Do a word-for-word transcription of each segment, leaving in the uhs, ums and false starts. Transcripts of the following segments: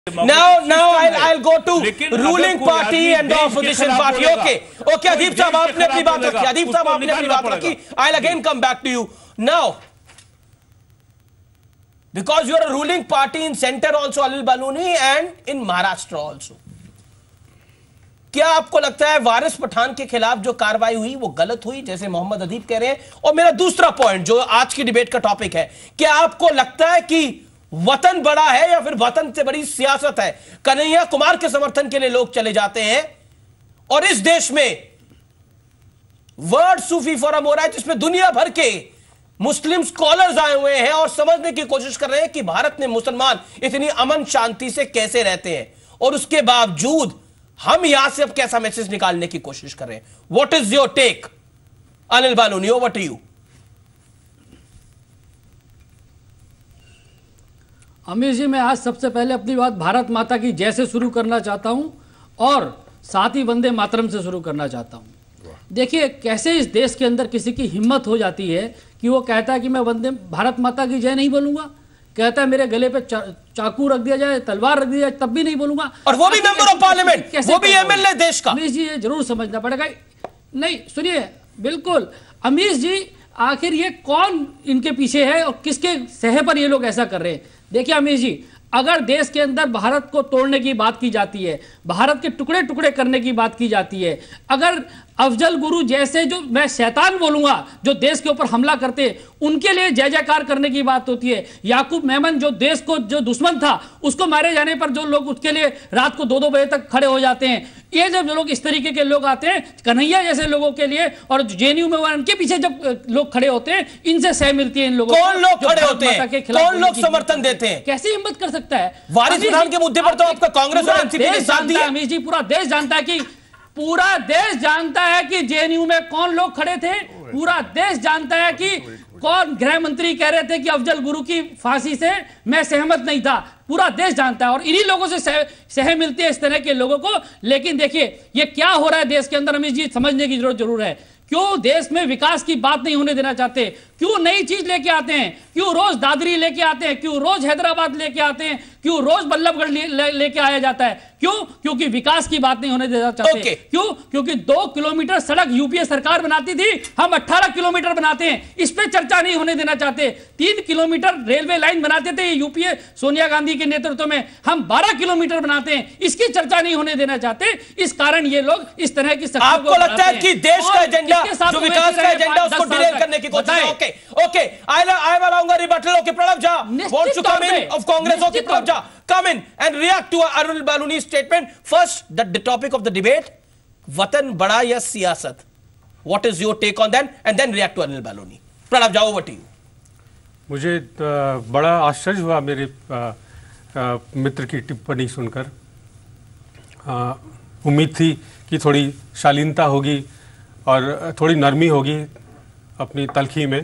Now, now I'll, I'll go to ruling party and the opposition party. Okay, okay. अदीब साहब आपने अपनी बात रखी. अदीब साहब आपने अपनी बात रखी. I'll again come back to you now. Because you are a ruling party in center also, Anil Baluni, and in Maharashtra also. क्या आपको लगता है वारिस पठान के खिलाफ जो कार्रवाई हुई वो गलत हुई जैसे मोहम्मद अदीब कह रहे हैं? और मेरा दूसरा पॉइंट जो आज की डिबेट का टॉपिक है, क्या आपको लगता है कि वतन बड़ा है या फिर वतन से बड़ी सियासत है? कन्हैया कुमार के समर्थन के लिए लोग चले जाते हैं और इस देश में वर्ल्ड सूफी फोरम हो रहा है जिसमें दुनिया भर के मुस्लिम स्कॉलर्स आए हुए हैं और समझने की कोशिश कर रहे हैं कि भारत में मुसलमान इतनी अमन शांति से कैसे रहते हैं, और उसके बावजूद हम यहां से अब कैसा मैसेज निकालने की कोशिश कर रहे हैं. What is your take Anil Baluni, over to you. Amir ji, मैं आज सबसे पहले अपनी बात भारत माता की जय से शुरू करना चाहता हूं और साथ ही वंदे मातरम से शुरू करना चाहता हूं. देखिए कैसे इस देश के अंदर किसी की हिम्मत हो जाती है कि वो कहता है कि मैं वंदे भारत माता की जय नहीं बोलूंगा, कहता है मेरे गले पे चा, चाकू रख दिया जाए, तलवार रख दिया जाए, तब भी नहीं बोलूंगा. और वो भी मेंबर ऑफ पार्लियामेंट, वो भी एमएलए देश का. अमीर जी ये जरूर समझना पड़ेगा. नहीं सुनिए, बिल्कुल अमीर जी, आखिर ये कौन इनके पीछे है और किसके सहे पर ये लोग ऐसा कर रहे हैं? देखिए अमीर जी, अगर देश के अंदर भारत को तोड़ने की बात की जाती है, भारत के टुकड़े टुकड़े करने की बात की जाती है, अगर अफजल गुरु जैसे जो मैं शैतान बोलूंगा जो देश के ऊपर हमला करते हैं उनके लिए जय जयकार करने की बात होती है, याकूब मेमन जो देश को जो दुश्मन था उसको मारे जाने पर जो लोग उसके लिए रात को दो दो बजे तक खड़े हो जाते हैं, ये जब लोग इस तरीके के लोग आते हैं कन्हैया जैसे लोगों के लिए और जेएनयू में उनके पीछे जब लोग खड़े होते हैं, इनसे सह मिलती है इन लोगों को. कौन लोग खड़े होते हैं, कौन लोग समर्थन देते हैं? कैसे हिम्मत कर सकता है? वारिस पठान के मुद्दे पर तो आपका कांग्रेस और एनसीपी ने साथ दिया. अमीर जी, पूरा देश जानता है कि पूरा देश जानता है कि जेएनयू में कौन लोग खड़े थे. पूरा देश जानता है कि कौन गृह मंत्री कह रहे थे कि अफजल गुरु की फांसी से मैं सहमत नहीं था. पूरा देश जानता है और इन्हीं लोगों से सह, सह मिलती है इस तरह के लोगों को. लेकिन देखिए ये क्या हो रहा है देश के अंदर, अमीर जी समझने की जरूरत जरूर है. क्यों देश में विकास की बात नहीं होने देना चाहते? क्यों नई चीज लेके आते हैं? क्यों रोज दादरी लेके आते हैं? क्यों रोज हैदराबाद लेके आते हैं? क्यों रोज बल्लभगढ़ ले, लेके आया जाता है? क्यों? क्योंकि विकास की बात नहीं होने देना चाहते. okay. क्यों? क्योंकि दो किलोमीटर सड़क यूपीए सरकार बनाती थी, हम अट्ठारह किलोमीटर बनाते हैं, इस पे चर्चा नहीं होने देना चाहते. तीन किलोमीटर रेलवे लाइन बनाते थे यूपीए सोनिया गांधी के नेतृत्व में, हम बारह किलोमीटर बनाते हैं, इसकी चर्चा नहीं होने देना चाहते. इस कारण ये लोग इस तरह की आपको लगता है कि देश का एजेंडा जो विकास का एजेंडा उसको डिले करने की कोशिश है. Okay okay I I will अलाउंगा rebuttal. Okay Pranav Jha wants to come in of Congress. Okay Pranav Jha come in and react to Anil Baluni's statement. First, the, the topic of the debate, वतन बड़ा या सियासत. What is your take on that? And then react to Anil Baluni. Pranav, जाओ over to you. मुझे बड़ा आश्चर्य हुआ मेरे आ, आ, मित्र की टिप्पणी सुनकर. उम्मीद थी कि थोड़ी शालीनता होगी और थोड़ी नरमी होगी अपनी तलखी में.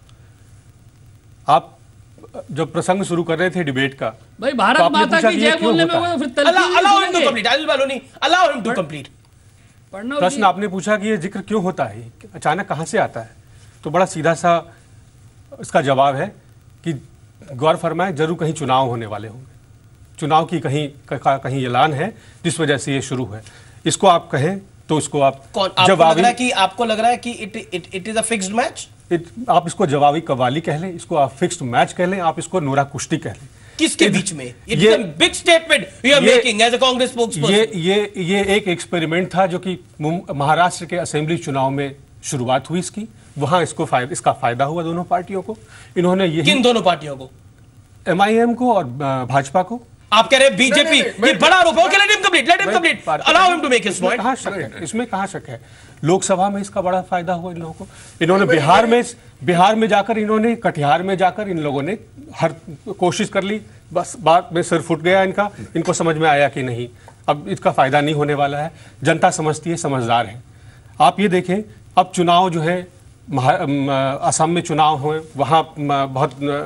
आप जब प्रसंग शुरू कर रहे थे डिबेट का, भाई भारत तो माता की जय बोलने में वो फिर तलखी नहीं. allow him to complete. Anil Baluni, allow him to complete. प्रश्न आपने पूछा कि ये जिक्र क्यों होता है, अचानक कहां से आता है, तो बड़ा सीधा सा इसका जवाब है कि गौर फरमाएं जरूर कहीं चुनाव होने वाले होंगे. चुनाव की कहीं कहीं ऐलान है जिस वजह से ये शुरू है. इसको आप कहें तो इसको आप जवाब कि आपको लग रहा है कि it it it is a fixed match. It, आप इसको जवाबी कव्वाली कह लें, इसको आप फिक्स्ड मैच कह लें, आप इसको नूरा कुश्ती कह लें. किसके बीच में? It is a big statement you are making as a Congress spokesperson. ये ये ये एक एक्सपेरिमेंट था जो कि महाराष्ट्र के असेंबली चुनाव में शुरुआत हुई इसकी. वहां इसको फायदा इसका फायदा हुआ दोनों पार्टियों को. इन्होंने ये किन दोनों पार्टियों को? एमआईएम को और भाजपा को. आप कह रहे हैं बीजेपी ये बड़ा आरोप है. Okay let him complete, let him complete, allow him to make his point. कहां शक है इसमें, कहां शक है? लोकसभा में इसका बड़ा फायदा हुआ इन लोगों को. इन्होंने बिहार में बिहार में जाकर इन्होंने कटिहार में जाकर इन लोगों ने हर कोशिश कर ली. बस बात में सिर फुट गया इनका. इनको समझ में आया कि नहीं अब इसका फायदा नहीं होने वाला है. जनता समझती है, समझदार है. आप ये देखें अब चुनाव जो है असम में चुनाव हुए, वहाँ बहुत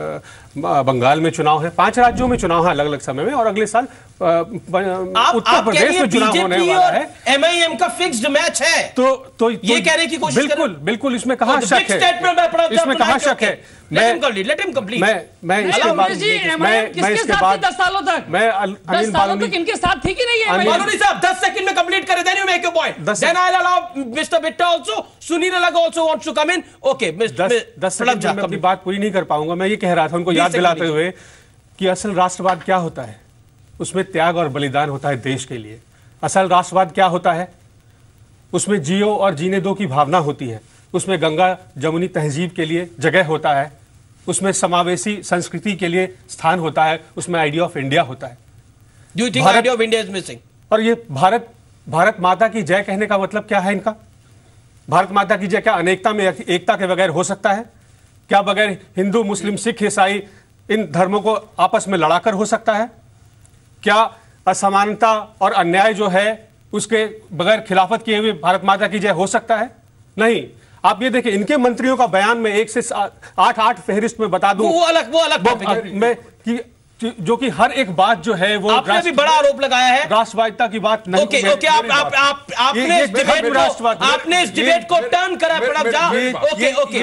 बंगाल में चुनाव है, पांच राज्यों में चुनाव है अलग अलग समय में, और अगले साल उत्तर प्रदेश में चुनाव होने वाला है। एमआईएम का फिक्स्ड मैच है, तो तो ये कहने की कोशिश बिल्कुल बिल्कुल इसमें कहाँ शक है, इसमें कहाँ शक है। मैं लेट हिम कंप्लीट। मैं मैं इसके बाद मैं मैं इसके बाद दस सालों तक मैं अनिल बालूनी इनके साथ थी कि नहीं है? बालूनी साहब दस सेकंड में कंप्लीट करे, then you make your point, then I will allow mister Bitta also, Sunil Alagh also wants to come in. Okay mister दस सेकंड में अपनी बात पूरी नहीं कर पाऊंगा। मैं ये कह रहा था उनको याद दिलाते हुए कि असल राष्ट्रवाद क्या होता है, उसमें त्याग और बलिदान होता है देश के लिए। असल राष्ट्रवाद क्या होता है, उसमें जियो और जीने दो की भावना होती है, उसमें गंगा जमुनी तहजीब के लिए जगह होता है, उसमें समावेशी संस्कृति के लिए स्थान होता है, उसमें आइडिया ऑफ इंडिया होता है। Do you think idea of India is missing? और ये भारत भारत माता की जय कहने का मतलब क्या है इनका? भारत माता की जय क्या अनेकता में एकता के बगैर हो सकता है? क्या बगैर हिंदू मुस्लिम सिख ईसाई इन धर्मों को आपस में लड़ाकर हो सकता है? क्या असमानता और अन्याय जो है उसके बगैर खिलाफत किए हुए भारत माता की जय हो सकता है? नहीं। आप ये देखिए इनके मंत्रियों का बयान में एक से आठ आठ फहरिस्त में बता दूं, वो अलग वो अलग वो, मैं कि जो कि हर एक बात जो है वो आपने भी बड़ा आरोप लगाया है राष्ट्रवादिता की बात नहीं। ओके ओके आप आप आप आपने इस डिबेट को आपने इस डिबेट को टर्न करा Pranab Jha. Okay okay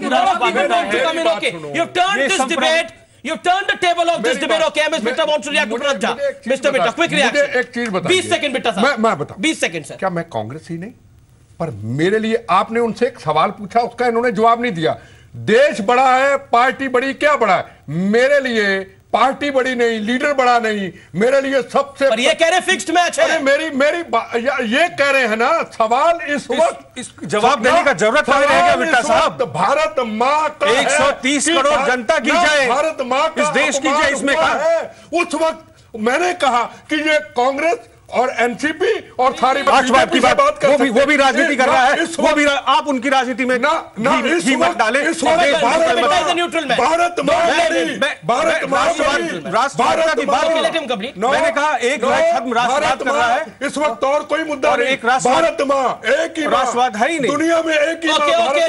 you turn this debate, you turned the table of this debate. Okay, Mister Bitta wants to react to Pranab Jha. Mister Bitta, quick reaction. एक चीज बताइए, बीस सेकंड बिट्टा साहब। मैं मैं बताऊं, बीस सेकंड सर। क्या मैं कांग्रेस ही नहीं, पर मेरे लिए आपने उनसे एक सवाल पूछा, उसका इन्होंने जवाब नहीं दिया। देश बड़ा है, पार्टी बड़ी, क्या बड़ा है? मेरे लिए पार्टी बड़ी नहीं, लीडर बड़ा नहीं, मेरे लिए सबसे। पर ये कह रहे फिक्स्ड मैच है। अरे मेरी मेरी ये कह रहे हैं ना, सवाल इस वक्त इस, इस जवाब देने का जरूरत नहीं रहेगा बिट्टा साहब। भारत माँ का एक सौ तीस करोड़ जनता की जय, भारत माँ का इस देश की जय इसमें है। उस वक्त मैंने कहा कि ये कांग्रेस और एनसीपी और सारी राष्ट्रवाद की बात, बात वो भी वो भी राजनीति कर रहा है, वो भी आप उनकी राजनीति में ना ना इस वक्त डाले। इस वक्त भारत भारत राष्ट्रवाद की बात मैंने कहा एक खत्म राष्ट्रवाद कर रहा है इस वक्त, और कोई मुद्दा नहीं। एक भारत माँ एक ही राष्ट्रवाद है ही नहीं दुनिया में, एक ही।